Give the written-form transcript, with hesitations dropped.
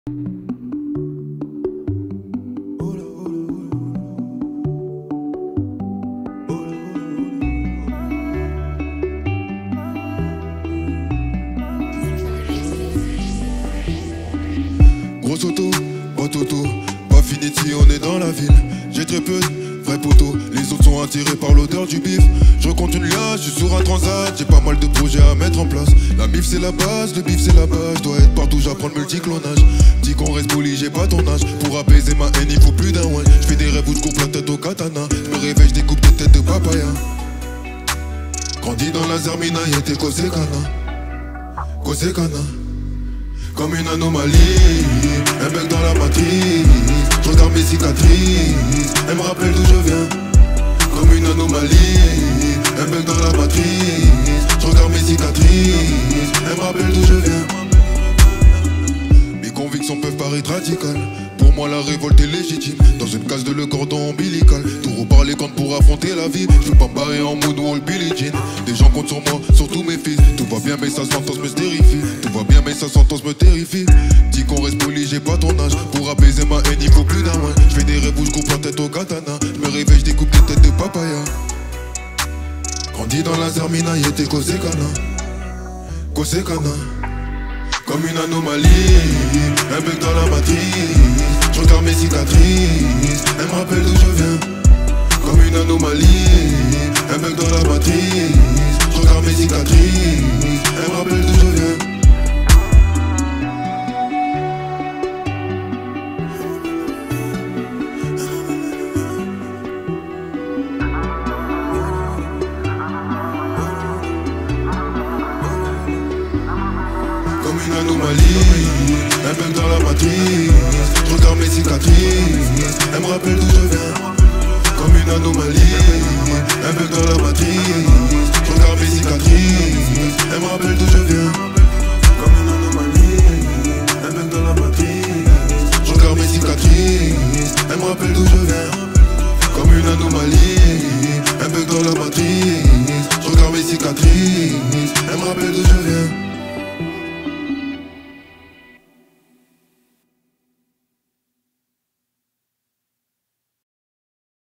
Grosse auto, boîte auto, pas fini si on est dans la ville. J'ai très peu de vrais poteaux, les autres sont attirés par l'odeur du bif. Je compte une liasse, je suis sur un transat, j'ai pas mal de projets à mettre en place. La mif c'est la base, le bif c'est la base, je dois être partout, j'apprends le multiclonage. Dis qu'on reste poli, j'ai pas ton âge, pour apaiser ma haine il faut plus d'un ouais. Je fais des rêves où je coupe la tête au katana, je me réveille, je découpe des têtes de papaya. Grandi dans la Zermina, y'était Kosekana, Kosekana. Comme une anomalie, un mec dans la matrice. Je regarde mes cicatrices, elle me rappelle d'où je viens. Comme une anomalie, un mec dans la matrice. Je regarde mes cicatrices, elle me rappelle d'où je viens. Mes convictions peuvent paraître radicales, pour moi la révolte est légitime. Dans une case de le cordon ombilical, tout reparler quand pour affronter la vie. Je veux pas me barrer en moonwall Billie Jean. Des gens comptent sur moi, surtout mes fils. Tout va bien mais ça s'entend, me stérifie. Tout va bien mais ça s'entend, me terrifie. Dis qu'on reste poli, j'ai pas ton âge, pour apaiser ma haine il faut plus d'un mois. Je fais des rêves où je coupe la tête au katana, je me réveille, je découpe des têtes de papaya. Grandi dans la Zermina, y'était Kosekana, Kosekana. Comme une anomalie, un mec dans la matrice. Je regarde mes cicatrices, elle me rappelle d'où je viens. Comme une anomalie, un mec dans la matrice. Je regarde mes cicatrices, elle me rappelle d'où je viens. Comme une anomalie, un mec dans la matrice. Je regarde mes cicatrices, elle me rappelle d'où je viens. Comme une anomalie, un mec dans la matrice. Je regarde mes cicatrices, elle me rappelle d'où je viens. Comme une anomalie, un mec dans la matrice. Je regarde mes cicatrices, elle me rappelle d'où je viens. Comme une anomalie, un mec dans la matrice. Je regarde mes cicatrices, elle me rappelle d'où je viens.